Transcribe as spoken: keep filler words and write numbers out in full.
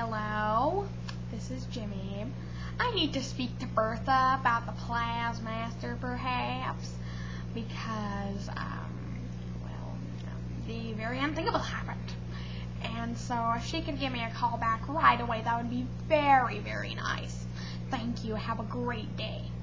Hello, this is Jimmy. I need to speak to Bertha about the Plazmaster, perhaps, because, um, well, the very unthinkable happened. And so if she could give me a call back right away, that would be very, very nice. Thank you. Have a great day.